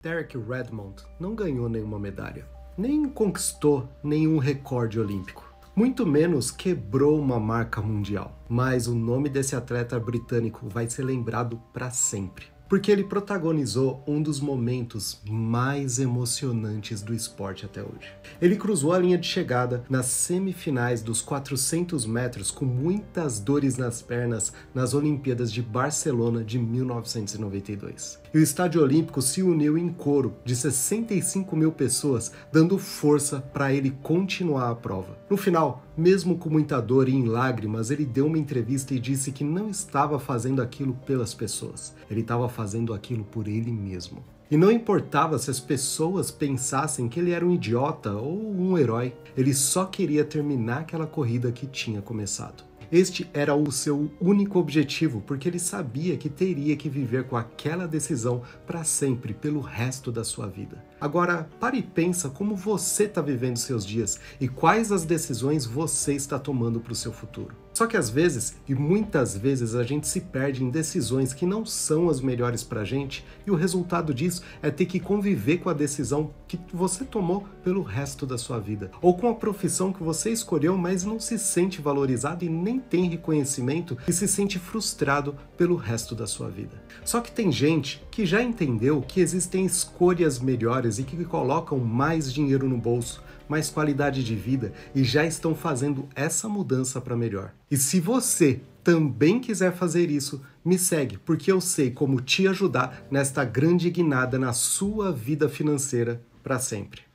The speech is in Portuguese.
Derek Redmond não ganhou nenhuma medalha, nem conquistou nenhum recorde olímpico, muito menos quebrou uma marca mundial. Mas o nome desse atleta britânico vai ser lembrado para sempre, porque ele protagonizou um dos momentos mais emocionantes do esporte até hoje. Ele cruzou a linha de chegada nas semifinais dos 400 metros com muitas dores nas pernas nas Olimpíadas de Barcelona de 1992. E o Estádio Olímpico se uniu em coro de 65 mil pessoas, dando força para ele continuar a prova. No final, mesmo com muita dor e em lágrimas, ele deu uma entrevista e disse que não estava fazendo aquilo pelas pessoas, ele estava fazendo aquilo por ele mesmo. E não importava se as pessoas pensassem que ele era um idiota ou um herói, ele só queria terminar aquela corrida que tinha começado. Este era o seu único objetivo, porque ele sabia que teria que viver com aquela decisão para sempre, pelo resto da sua vida. Agora, pare e pensa como você está vivendo seus dias e quais as decisões você está tomando para o seu futuro. Só que às vezes, e muitas vezes, a gente se perde em decisões que não são as melhores para a gente, e o resultado disso é ter que conviver com a decisão que você tomou pelo resto da sua vida, ou com a profissão que você escolheu, mas não se sente valorizado e nem tem reconhecimento e se sente frustrado pelo resto da sua vida. Só que tem gente que já entendeu que existem escolhas melhores e que colocam mais dinheiro no bolso, mais qualidade de vida e já estão fazendo essa mudança para melhor. E se você também quiser fazer isso, me segue, porque eu sei como te ajudar nesta grande guinada na sua vida financeira para sempre.